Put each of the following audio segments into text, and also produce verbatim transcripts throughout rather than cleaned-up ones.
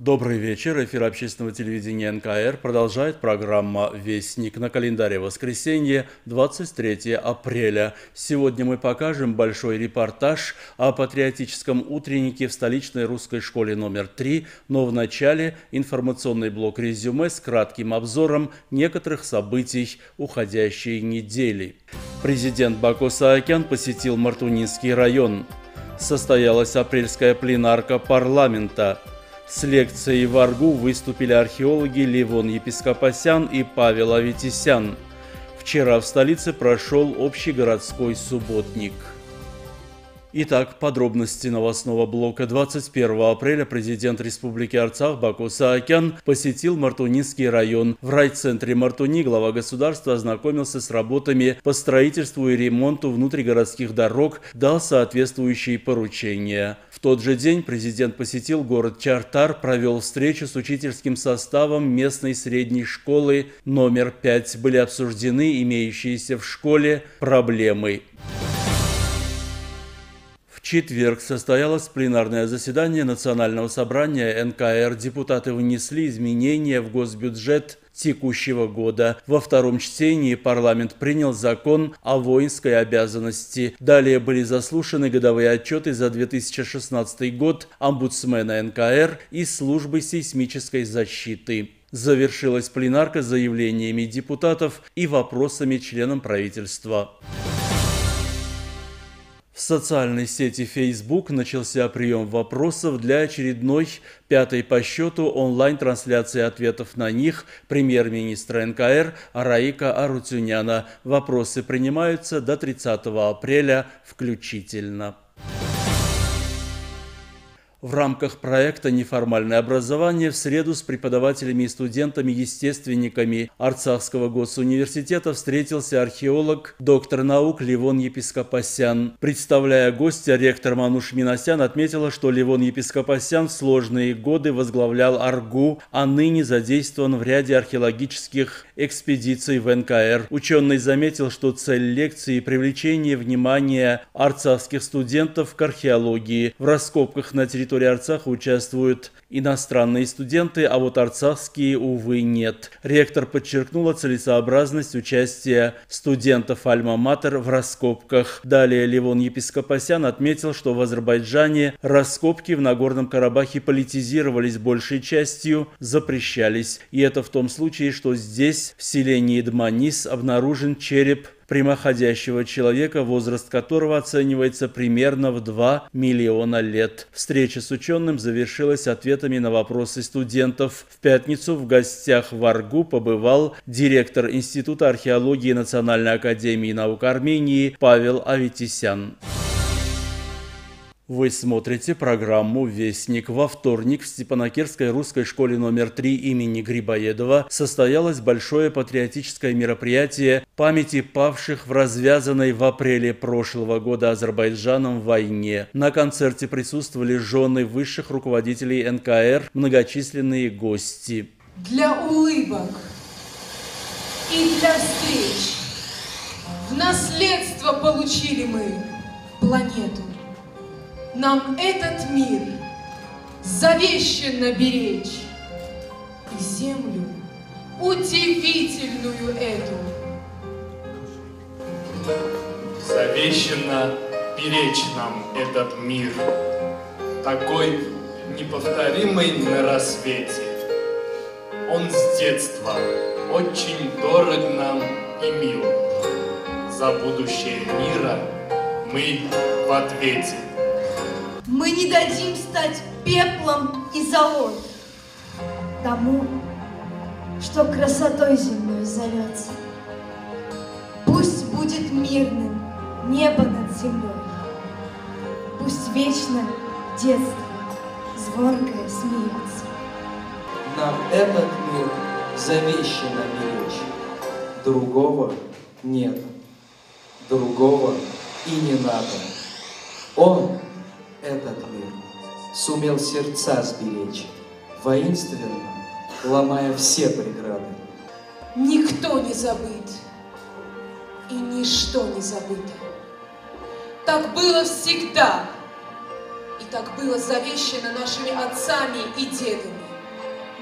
Добрый вечер. Эфир общественного телевидения эн ка эр продолжает программа «Вестник». На календаре воскресенье, двадцать третье апреля. Сегодня мы покажем большой репортаж о патриотическом утреннике в столичной русской школе номер три, но в начале информационный блок «Резюме» с кратким обзором некоторых событий уходящей недели. Президент Баку Саакян посетил Мартунинский район. Состоялась апрельская пленарка парламента. С лекцией в Аргу выступили археологи Левон Епископосян и Павел Аветисян. Вчера в столице прошел общегородской субботник. Итак, подробности новостного блока. двадцать первого апреля президент Республики Арцах Баку Саакян посетил Мартунинский район. В райцентре Мартуни глава государства ознакомился с работами по строительству и ремонту внутригородских дорог, дал соответствующие поручения. В тот же день президент посетил город Чартар, провел встречу с учительским составом местной средней школы номер пять. Были обсуждены имеющиеся в школе проблемы. В четверг состоялось пленарное заседание Национального собрания эн ка эр. Депутаты внесли изменения в госбюджет текущего года. Во втором чтении парламент принял закон о воинской обязанности. Далее были заслушаны годовые отчеты за две тысячи шестнадцатый год омбудсмена эн ка эр и службы сейсмической защиты. Завершилась пленарка заявлениями депутатов и вопросами членам правительства. В социальной сети Facebook начался прием вопросов для очередной, пятой по счету, онлайн-трансляции ответов на них премьер-министра эн ка эр Раика Арутюняна. Вопросы принимаются до тридцатого апреля включительно. В рамках проекта «Неформальное образование» в среду с преподавателями и студентами-естественниками Арцахского госуниверситета встретился археолог, доктор наук Левон Епископосян. Представляя гостя, ректор Мануш Минасян отметила, что Левон Епископосян в сложные годы возглавлял Аргу, а ныне задействован в ряде археологических экспедиций в эн ка эр. Ученый заметил, что цель лекции – привлечение внимания арцахских студентов к археологии. В раскопках на территории Арцаха участвуют иностранные студенты, а вот арцахские, увы, нет. Ректор подчеркнула целесообразность участия студентов Альма-Матер в раскопках. Далее Левон Епископосян отметил, что в Азербайджане раскопки в Нагорном Карабахе политизировались большей частью, запрещались. И это в том случае, что здесь, в селении Дманис, обнаружен череп прямоходящего человека, возраст которого оценивается примерно в два миллиона лет. Встреча с ученым завершилась ответами на вопросы студентов. В пятницу в гостях в Аргу побывал директор Института археологии Национальной академии наук Армении Павел Аветисян. Вы смотрите программу «Вестник». Во вторник в Степанакерской русской школе номер три имени Грибоедова состоялось большое патриотическое мероприятие памяти павших в развязанной в апреле прошлого года Азербайджаном войне. На концерте присутствовали жены высших руководителей эн ка эр, многочисленные гости. Для улыбок и для встреч в наследство получили мы планету. Нам этот мир завещано беречь, и землю удивительную эту. Завещано беречь нам этот мир, такой неповторимый на рассвете. Он с детства очень дорог нам и мил. За будущее мира мы в ответе. Мы не дадим стать пеплом и золой тому, что красотой земной зовется. Пусть будет мирным небо над землей, пусть вечно детство звонкое смеется. Нам этот мир завещано беречь, другого нет, другого и не надо. Он, этот мир, сумел сердца сберечь, воинственно ломая все преграды. Никто не забыт, и ничто не забыто. Так было всегда, и так было завещано нашими отцами и дедами.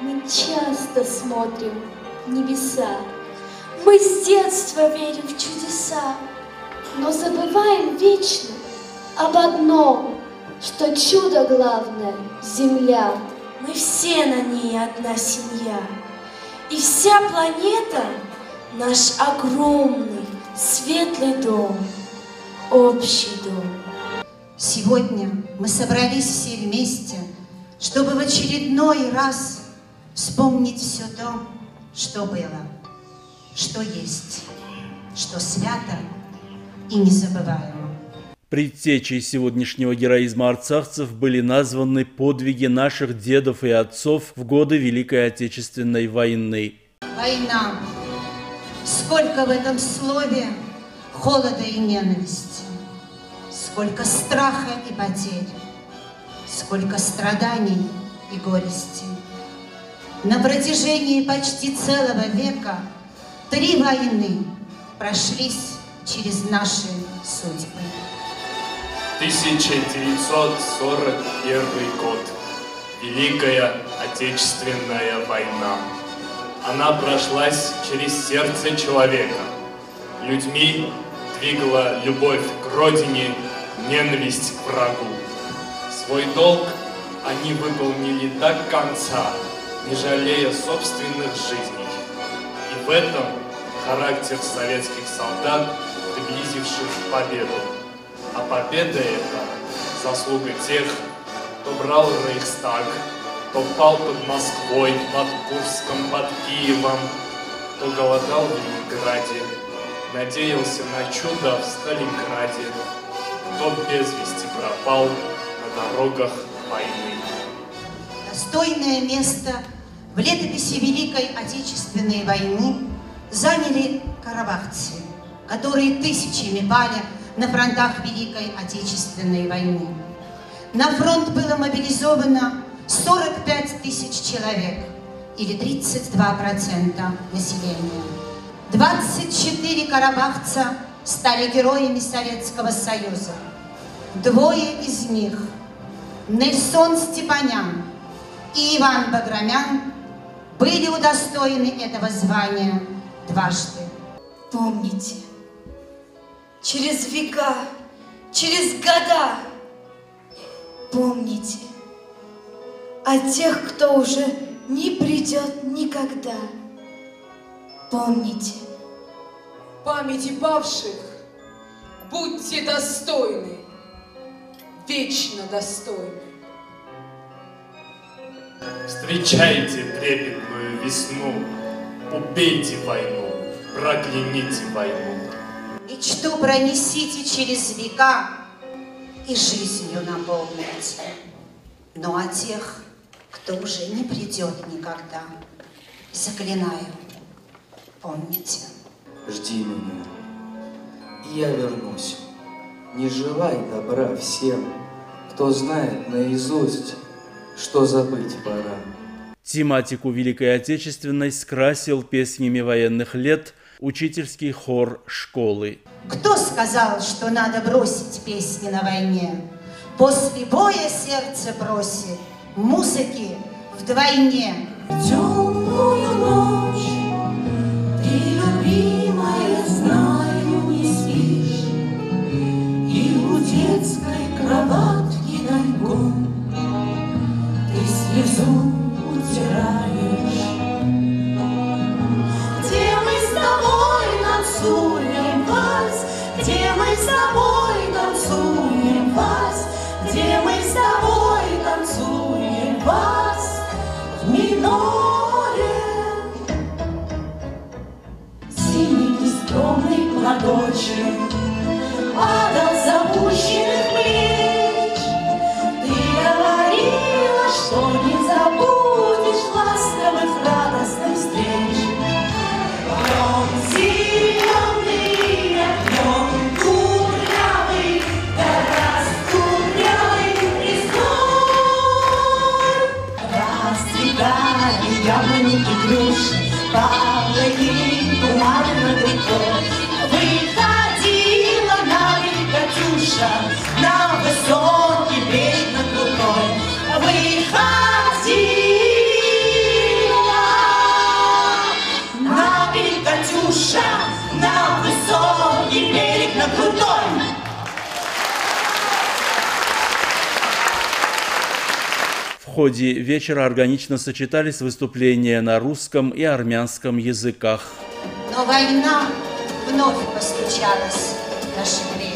Мы часто смотрим в небеса, мы с детства верим в чудеса, но забываем вечно об одном, что чудо главное — земля. Мы все на ней одна семья, и вся планета — наш огромный светлый дом, общий дом. Сегодня мы собрались все вместе, чтобы в очередной раз вспомнить все то, что было, что есть, что свято и незабываемо. Предтечей сегодняшнего героизма арцахцев были названы подвиги наших дедов и отцов в годы Великой Отечественной войны. Война. Сколько в этом слове холода и ненависти, сколько страха и потерь, сколько страданий и горести. На протяжении почти целого века три войны прошлись через наши судьбы. тысяча девятьсот сорок первый год. Великая Отечественная война. Она прошлась через сердце человека. Людьми двигала любовь к родине, ненависть к врагу. Свой долг они выполнили до конца, не жалея собственных жизней. И в этом характер советских солдат, приблизивших победу. А победа эта – заслуга тех, кто брал Рейхстаг, кто пал под Москвой, под Курском, под Киевом, кто голодал в Ленинграде, надеялся на чудо в Сталинграде, кто без вести пропал на дорогах войны. Достойное место в летописи Великой Отечественной войны заняли карабахцы, которые тысячами пали на фронтах Великой Отечественной войны. На фронт было мобилизовано сорок пять тысяч человек, или тридцать два процента населения. двадцать четыре карабахца стали героями Советского Союза. Двое из них, Нельсон Степанян и Иван Баграмян, были удостоены этого звания дважды. Помните, через века, через года, помните о тех, кто уже не придет никогда. Помните. Памяти павших будьте достойны, вечно достойны. Встречайте трепетную весну, убейте войну, прокляните войну. Мечту пронесите через века и жизнью наполните. Но о тех, кто уже не придет никогда, заклинаю, помните. Жди меня, и я вернусь. Не желай добра всем, кто знает наизусть, что забыть пора. Тематику Великой Отечественной скрасил песнями военных лет учительский хор школы. Кто сказал, что надо бросить песни на войне? После боя сердце просит музыки вдвойне. Темную ночь ты, любимая, знаю, не спишь, и у детской кроватки тайком ты слезу утираешь. Где мы с тобой танцуем вальс, где мы с тобой танцуем вальс, где мы с тобой танцуем вальс в миноре. Синий скромный платочек падал с опущенных плеч. Ты говорила, что не забудешь ласковых радостных встреч. Днем зеленый, днем кудрявый, да раз кудрявый весной расцветали яблони и груши, павловый туман над рекой. Выходила на берег Катюша, на высокий берег над рукой. Выходила. В ходе вечера органично сочетались выступления на русском и армянском языках. Но война вновь постучалась в наши двери.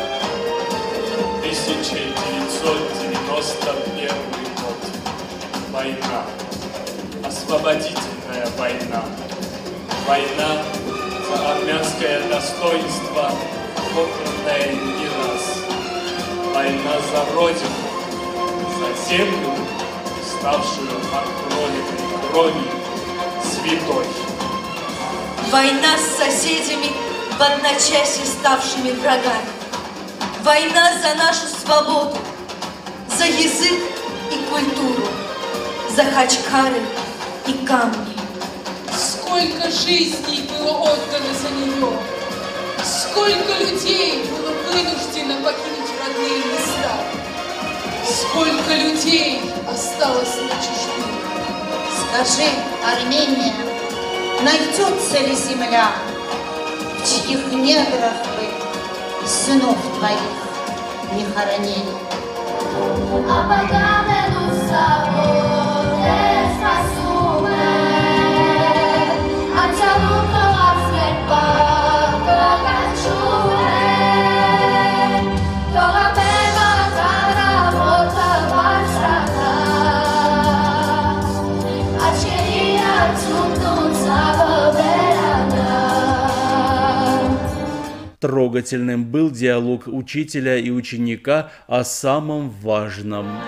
тысяча девятьсот девяносто первый год. Война. Освободительная война. Война за армянское достоинство, попранное не раз. Война за Родину, за землю, ставшую от пролитой крови святой. Война с соседями, в одночасье ставшими врагами. Война за нашу свободу, за язык и культуру, за хачкары и камни. Сколько жизней было отдано за нее, сколько людей было вынуждено покинуть родные места, сколько людей осталось на чужбине. Скажи, Армения, найдется ли земля, в чьих недрах вы сынов твоих не хоронили? Трогательным был диалог учителя и ученика о самом важном.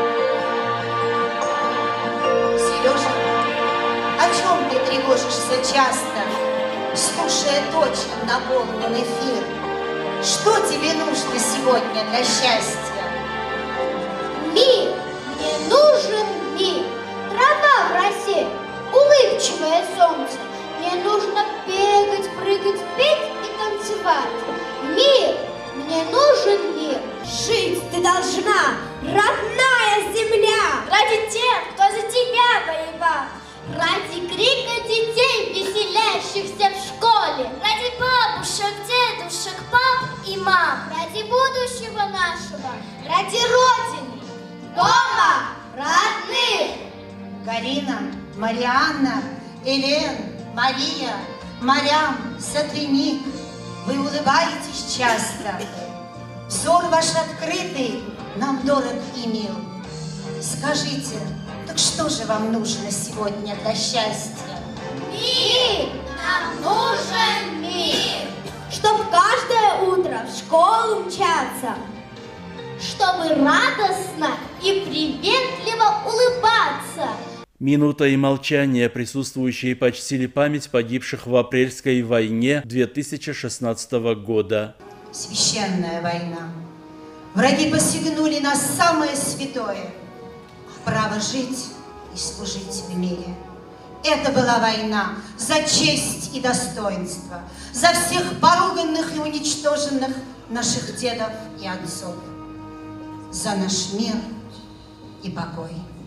Сережа, о чем ты тревожишься часто, слушая точно наполнен эфир? Что тебе нужно сегодня для счастья? Мир, мне нужен мир. Трава в росе, улыбчивое солнце. Мне нужно бегать, прыгать, петь и танцевать. Мир, мне нужен мир. Жить ты должна, родная земля, ради тех, кто за тебя воевал, ради крика детей, веселящихся в школе, ради бабушек, дедушек, пап и мам, ради будущего нашего, ради Родины, дома, родных. Карина, Марианна, Элен, Мария, Марям, Сатвини, вы улыбаетесь часто. Взор ваш открытый нам дорог и мил. Скажите, так что же вам нужно сегодня для счастья? Мир! Нам нужен мир! Чтоб каждое утро в школу мчаться, чтобы радостно и приветливо улыбаться. Минутой молчания присутствующие почтили память погибших в апрельской войне две тысячи шестнадцатого года. Священная война. Враги посягнули на самое святое – право жить и служить в мире. Это была война за честь и достоинство, за всех поруганных и уничтоженных наших дедов и отцов, за наш мир и покой.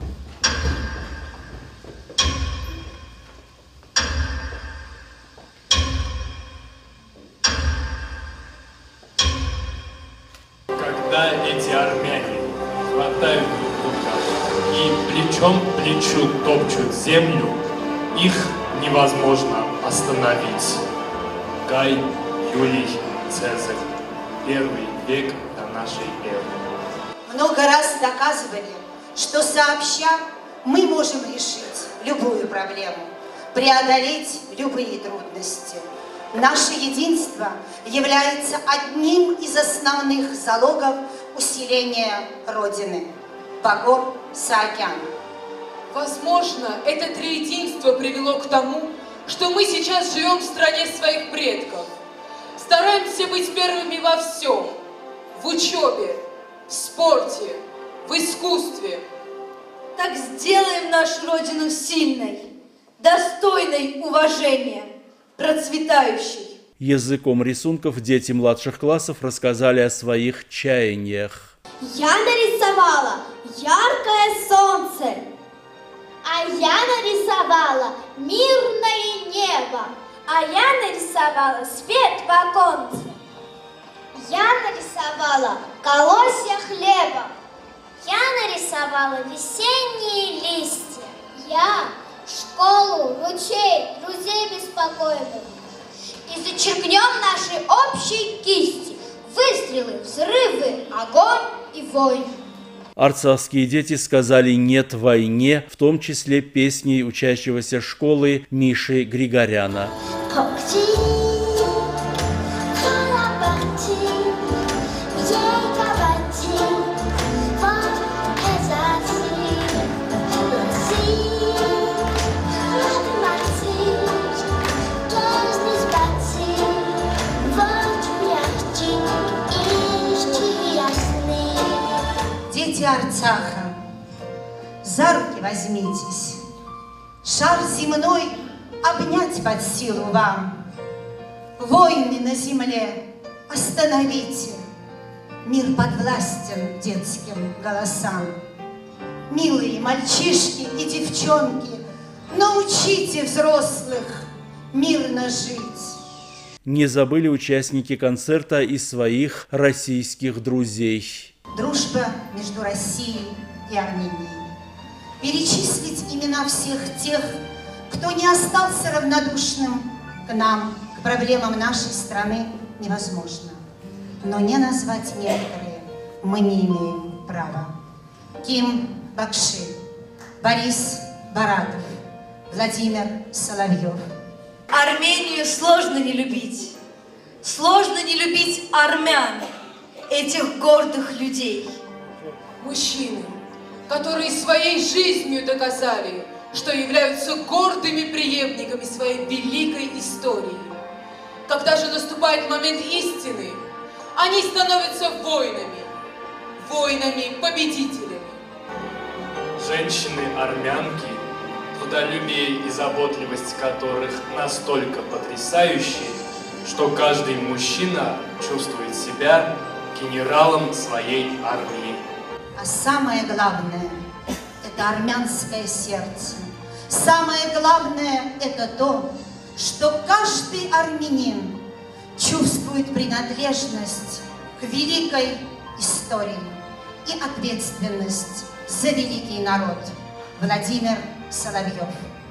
Когда эти армяне хватают друг друга и плечом к плечу топчут землю, их невозможно остановить. Гай Юлий Цезарь. Первый век до нашей эры. Много раз доказывали, что сообща мы можем решить любую проблему, преодолеть любые трудности. Наше единство является одним из основных залогов усиления Родины. Багор Саакян. Возможно, это триединство привело к тому, что мы сейчас живем в стране своих предков. Стараемся быть первыми во всем. В учебе, в спорте, в искусстве. Так сделаем нашу Родину сильной, достойной уважения, процветающей. Языком рисунков дети младших классов рассказали о своих чаяниях. Я нарисовала яркое солнце, а я нарисовала мирное небо, а я нарисовала свет в оконце. Я нарисовала колосья хлеба. Я нарисовала весенние листья. Я школу, ручей, друзей беспокойных. И зачеркнем наши общие кисти. Выстрелы, взрывы, огонь и войны. Арцахские дети сказали «нет» войне, в том числе песней учащегося школы Миши Григоряна. Дети Арцаха, за руки возьмитесь, шар земной обнять под силу вам. Войны на земле остановите, мир подвластен детским голосам. Милые мальчишки и девчонки, научите взрослых мирно жить. Не забыли участники концерта и своих российских друзей. Дружба между Россией и Арменией. Перечислить имена всех тех, кто не остался равнодушным к нам, к проблемам нашей страны, невозможно. Но не назвать некоторые мы не имеем права. Ким Бакши, Борис Баратов, Владимир Соловьев. Армению сложно не любить. Сложно не любить армян, этих гордых людей. Мужчины, которые своей жизнью доказали, что являются гордыми преемниками своей великой истории. Когда же наступает момент истины, они становятся воинами, воинами-победителями. Женщины-армянки, трудолюбие и заботливость которых настолько потрясающие, что каждый мужчина чувствует себя генералом своей армии. А самое главное – это армянское сердце. Самое главное – это то, что каждый армянин чувствует принадлежность к великой истории и ответственность за великий народ. Владимир Соловьев.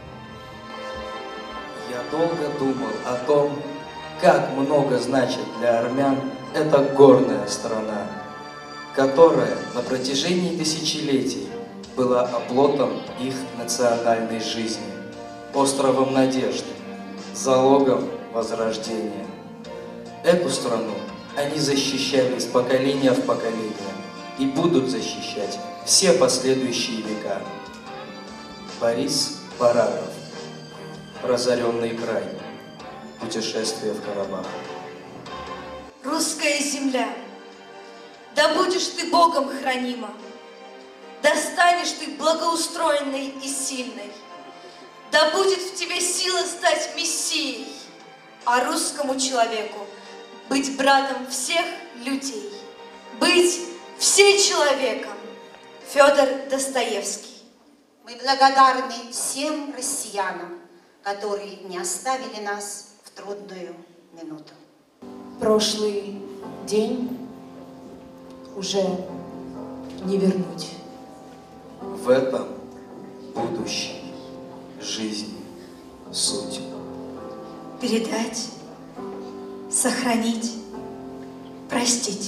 Я долго думал о том, как много значит для армян эта горная страна, которая на протяжении тысячелетий была оплотом их национальной жизни, островом надежды, залогом возрождения. Эту страну они защищали из поколения в поколение и будут защищать все последующие века. Борис Баратов. Разоренный край. Путешествие в Карабах. Русская земля, да будешь ты Богом хранима, да станешь ты благоустроенной и сильной, да будет в тебе сила стать мессией, а русскому человеку быть братом всех людей, быть всечеловеком. Федор Достоевский. Мы благодарны всем россиянам, которые не оставили нас в трудную минуту. Прошлый день уже не вернуть. В этом будущей жизни суть. Передать, сохранить, простить.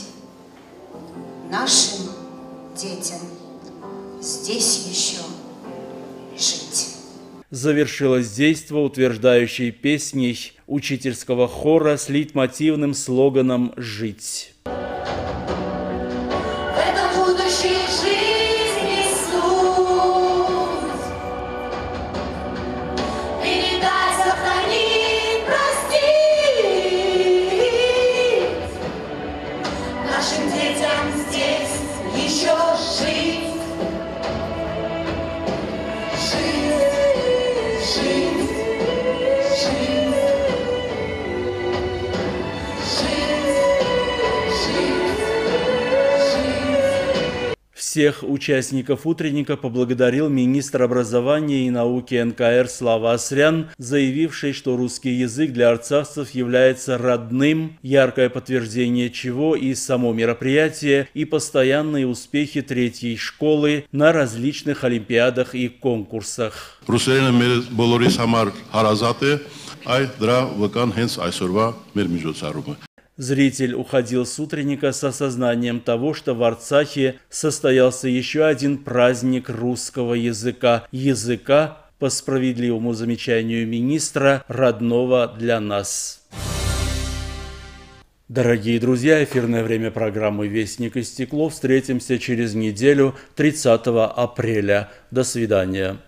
Нашим детям здесь еще жить. Завершилось действо, утверждающей песней учительского хора с лейтмотивным слоганом «Жить». Жить, Всех участников утренника поблагодарил министр образования и науки эн ка эр Слава Асрян, заявивший, что русский язык для арцахцев является родным, яркое подтверждение чего и само мероприятие, и постоянные успехи третьей школы на различных олимпиадах и конкурсах. Зритель уходил с утренника с осознанием того, что в Арцахе состоялся еще один праздник русского языка, языка, по справедливому замечанию министра, родного для нас. Дорогие друзья, эфирное время программы «Вестник и стекло». Встретимся через неделю, тридцатого апреля. До свидания.